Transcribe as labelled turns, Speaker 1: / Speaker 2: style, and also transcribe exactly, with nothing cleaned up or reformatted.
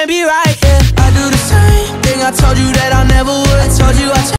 Speaker 1: can't be right, yeah. I do the same thing I told you that I never would. I told you I